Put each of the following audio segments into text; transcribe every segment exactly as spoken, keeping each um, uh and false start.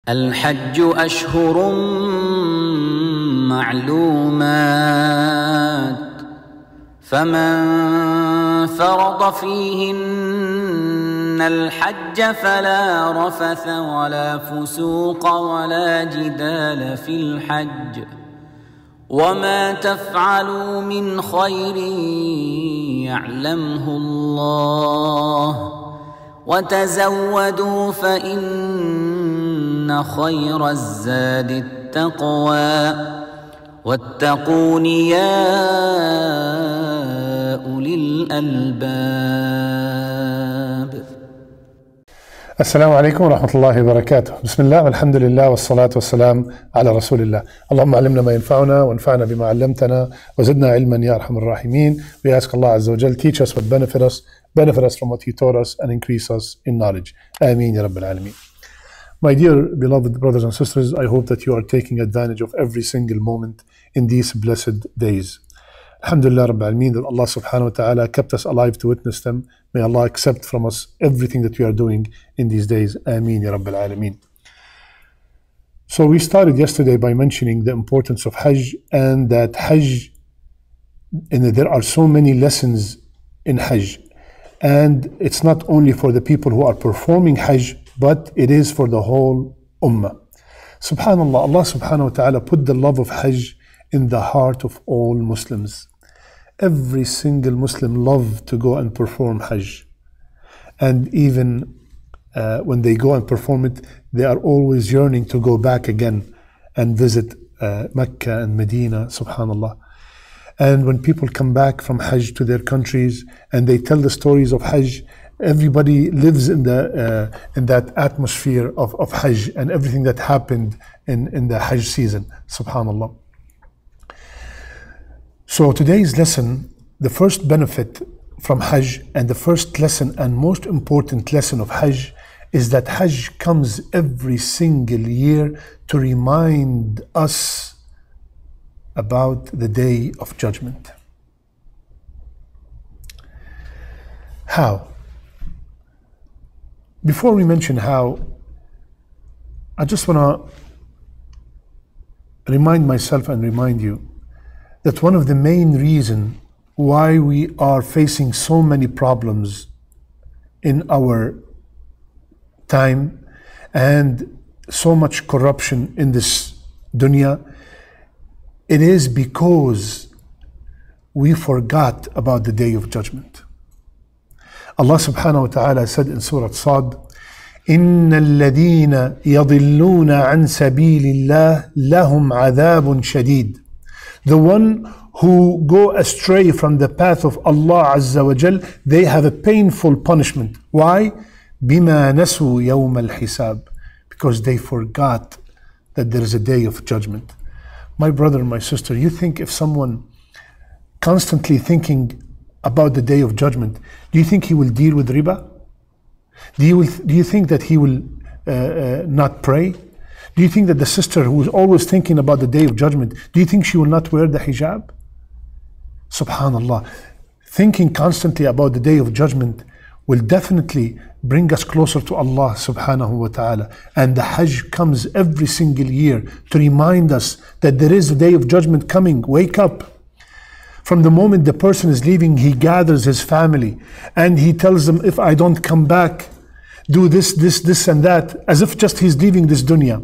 الحج أشهر معلومات فمن فرض فيهن الحج فلا رفث ولا فسوق ولا جدال في الحج وما تفعلوا من خير يعلمه الله وتزودوا فإن خير الزاد التقوى واتقون يا أولي الألباب. السلام عليكم ورحمة الله وبركاته. بسم الله والحمد لله والصلاة والسلام على رسول الله. اللهم علمنا ما ينفعنا وانفعنا بما علمتنا وزدنا علما يا أرحم الراحمين. We ask Allah Azza wa Jal, teach us what benefit us, benefit us from what He taught us, and increase us in knowledge. Ameen ya Rabbil Alameen. My dear beloved brothers and sisters, I hope that you are taking advantage of every single moment in these blessed days. Alhamdulillah Rabbil Alameen, that Allah subhanahu wa ta'ala kept us alive to witness them. May Allah accept from us everything that we are doing in these days. Ameen ya Rabbil Alameen. So we started yesterday by mentioning the importance of Hajj, and that Hajj, and that there are so many lessons in Hajj. And it's not only for the people who are performing Hajj, but it is for the whole Ummah. Subhanallah, Allah subhanahu wa ta'ala put the love of Hajj in the heart of all Muslims. Every single Muslim loves to go and perform Hajj. And even uh, when they go and perform it, they are always yearning to go back again and visit uh, Mecca and Medina, subhanallah. And when people come back from Hajj to their countries and they tell the stories of Hajj, everybody lives in the uh, in that atmosphere of, of Hajj and everything that happened in, in the Hajj season, subhanallah. So today's lesson, the first benefit from Hajj and the first lesson and most important lesson of Hajj is that Hajj comes every single year to remind us about the Day of Judgment. How? Before we mention how, I just want to remind myself and remind you that one of the main reasons why we are facing so many problems in our time and so much corruption in this dunya, it is because we forgot about the Day of Judgment. Allah subhanahu wa ta'ala said in Surah Sad, إِنَّ الَّذِينَ يَضِلُّونَ عَنْ سَبِيلِ اللَّهِ لَهُمْ عَذَابٌ شَدِيدٌ. The one who go astray from the path of Allah Azza wa Jal, they have a painful punishment. Why? بِمَا نَسُوا يَوْمَ الْحِسَابِ. Because they forgot that there is a Day of Judgment. My brother and my sister, you think if someone constantly thinking about the Day of Judgment, do you think he will deal with riba? Do you, do you think that he will uh, uh, not pray? Do you think that the sister who is always thinking about the Day of Judgment, do you think she will not wear the hijab? Subhanallah. Thinking constantly about the Day of Judgment will definitely bring us closer to Allah subhanahu wa ta'ala. And the Hajj comes every single year to remind us that there is a Day of Judgment coming. Wake up. From the moment the person is leaving, he gathers his family and he tells them, if I don't come back, do this, this, this and that, as if just he's leaving this dunya.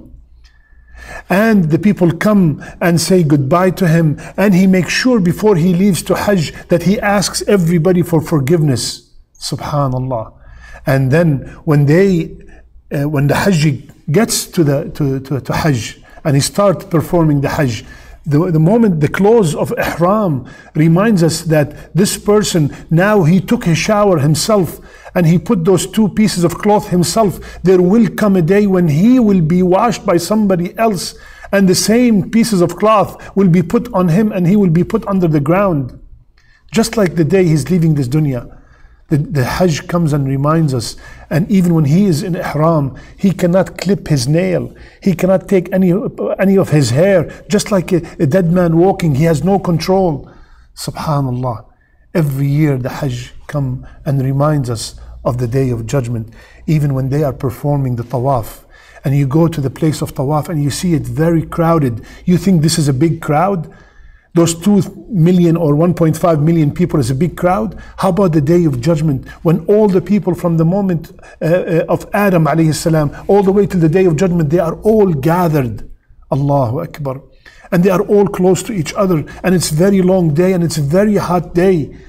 And the people come and say goodbye to him, and he makes sure before he leaves to Hajj that he asks everybody for forgiveness. Subhanallah. And then when they, uh, when the Hajj gets to the to, to, to Hajj and he starts performing the Hajj, the, the moment the close of Ihram reminds us that this person, now he took his shower himself and he put those two pieces of cloth himself. There will come a day when he will be washed by somebody else and the same pieces of cloth will be put on him and he will be put under the ground. Just like the day he's leaving this dunya. The, the Hajj comes and reminds us, and even when he is in Ihram, he cannot clip his nail, he cannot take any, any of his hair, just like a, a dead man walking, he has no control. Subhanallah. Every year the Hajj come and reminds us of the Day of Judgment, even when they are performing the tawaf. and you go to the place of tawaf and you see it very crowded. You think this is a big crowd? Those two million or one point five million people is a big crowd? How about the day of judgment, when all the people from the moment uh, uh, of Adam alayhi salam all the way to the day of judgment, they are all gathered. Allahu Akbar. And they are all close to each other, and it's a very long day and it's a very hot day.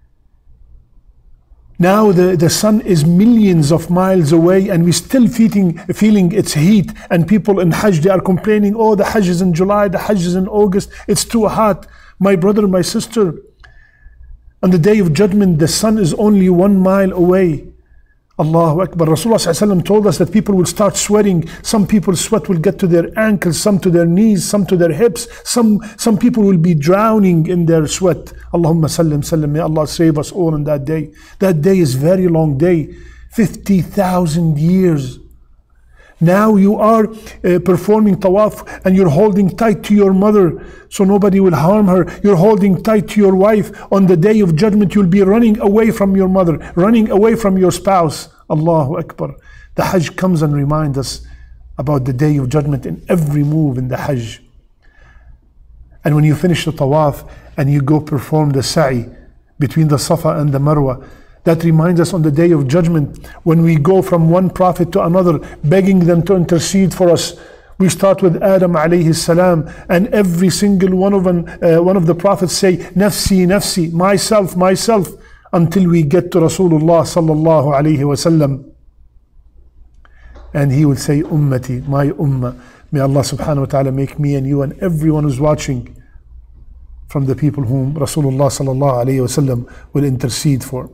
Now the, the sun is millions of miles away and we're still feeling, feeling its heat, and people in Hajj, they are complaining, oh, the Hajj is in July, the Hajj is in August, it's too hot. My brother, my sister, on the day of judgment, the sun is only one mile away. Allahu Akbar. Rasulullah told us that people will start sweating. Some people's sweat will get to their ankles, some to their knees, some to their hips. Some, some people will be drowning in their sweat. Allahumma sallim sallim. May Allah save us all on that day. That day is very long day. fifty thousand years. Now you are uh, performing tawaf and you're holding tight to your mother so nobody will harm her. You're holding tight to your wife. On the day of judgment, you'll be running away from your mother, running away from your spouse. Allahu Akbar. The Hajj comes and reminds us about the day of judgment in every move in the Hajj. And when you finish the tawaf and you go perform the sa'i between the Safa and the Marwa, that reminds us on the day of judgment, when we go from one prophet to another, begging them to intercede for us. We start with Adam alayhi salam, and every single one of them, uh, one of the prophets say, Nafsi, Nafsi, myself, myself, until we get to Rasulullah sallallahu alayhi wasallam. And he will say, Ummati, my ummah. May Allah subhanahu wa ta'ala make me and you and everyone who's watching from the people whom Rasulullah sallallahu alayhi wasallam will intercede for.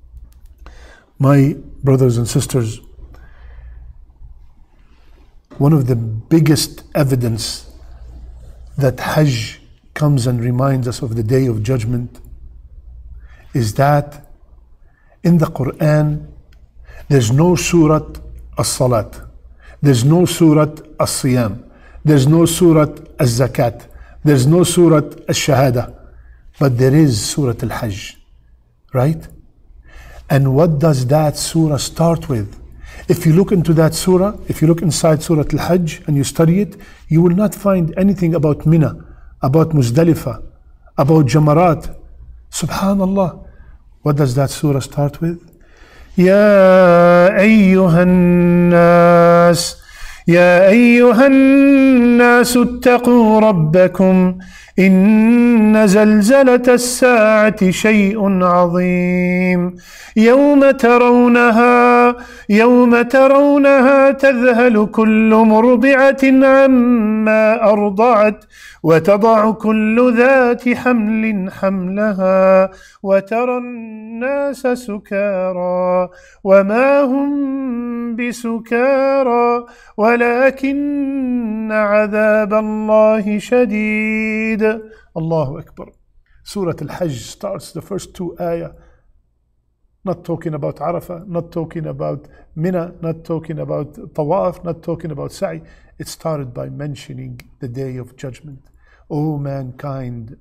My brothers and sisters, one of the biggest evidence that Hajj comes and reminds us of the day of judgment is that in the Quran there's no Surah As-Salat, there's no Surah As-Siyam, there's no Surah As-Zakat, there's no Surah As-Shahada, but there is Surah Al-Hajj, right? And what does that surah start with? If you look into that surah, if you look inside Surah Al-Hajj and you study it, you will not find anything about Mina, about Muzdalifah, about Jamarat. Subhanallah. What does that surah start with? Ya ayyuhan nas, Ya ayyuhan nas ittaqu rabbakum, إن زلزلة الساعة شيء عظيم يوم ترونها يوم ترونها تذهل كل مرضعة عما أرضعت وتضع كل ذات حمل حملها وترى الناس سكارى وما هم بسكارى ولكن عذاب الله شديد. Allahu Akbar. Surah Al-Hajj starts the first two ayah not talking about Arafah, not talking about Mina, not talking about Tawaf, not talking about Sa'i. It started by mentioning the day of judgment. O mankind,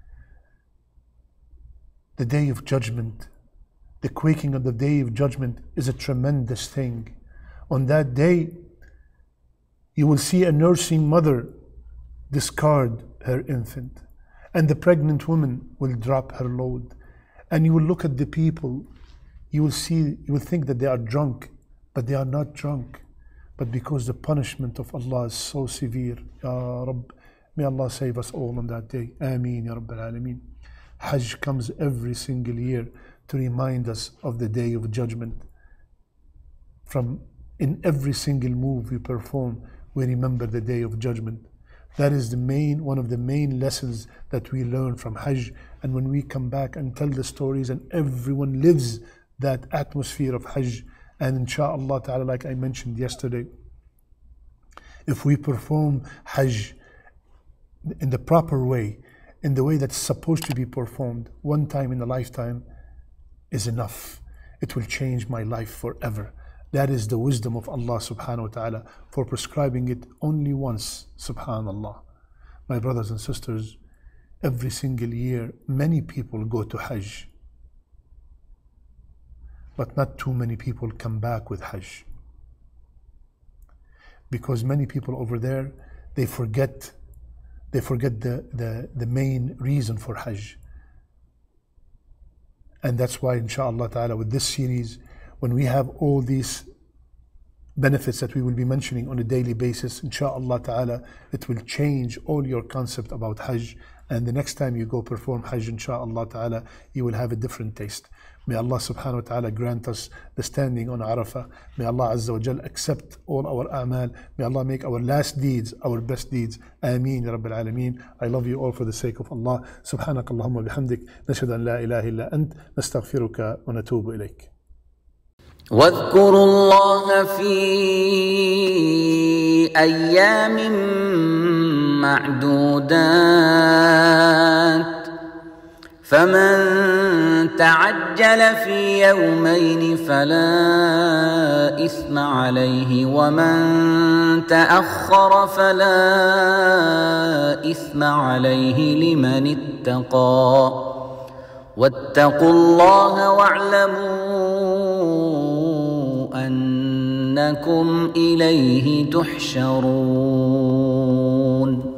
the day of judgment, the quaking of the day of judgment is a tremendous thing. On that day, you will see a nursing mother discard her infant, and the pregnant woman will drop her load. And you will look at the people, you will see, you will think that they are drunk, but they are not drunk. But because the punishment of Allah is so severe, Ya Rabb, may Allah save us all on that day. Ameen, Ya Rabb al-Alameen. Hajj comes every single year to remind us of the day of judgment. From in every single move we perform, we remember the day of judgment. That is the main, one of the main lessons that we learn from Hajj. And when we come back and tell the stories and everyone lives that atmosphere of Hajj, and insha'Allah ta'ala, like I mentioned yesterday, if we perform Hajj in the proper way, in the way that's supposed to be performed, one time in a lifetime is enough. It will change my life forever. That is the wisdom of Allah subhanahu wa ta'ala for prescribing it only once, subhanallah. My brothers and sisters, every single year, many people go to Hajj, but not too many people come back with Hajj. because many people over there, they forget they forget the, the, the main reason for Hajj. And that's why, inshallah ta'ala, with this series, when we have all these benefits that we will be mentioning on a daily basis, inshallah ta'ala, it will change all your concept about Hajj. And the next time you go perform Hajj, inshallah ta'ala, you will have a different taste. May Allah subhanahu wa ta'ala grant us the standing on Arafah. May Allah Azza wa Jal accept all our a'mal. May Allah make our last deeds our best deeds. Ameen ya Rabbil Alameen. I love you all for the sake of Allah. Subhanak Allahumma bihamdik. Nashhadu an la ilaha illa ant. Nastaghfiruka wa natubu ilayk. واذكروا الله في أيام معدودات فمن تعجل في يومين فلا إثم عليه ومن تأخر فلا إثم عليه لمن اتقى واتقوا الله واعلموا أنكم إليه تحشرون.